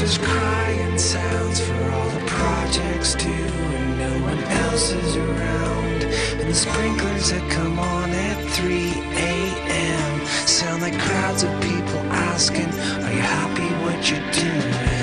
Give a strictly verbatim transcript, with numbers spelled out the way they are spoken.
There's crying sounds for all the projects due, and no one else is around. And the sprinklers that come on at three a m sound like crowds of people asking, are you happy what you're doing?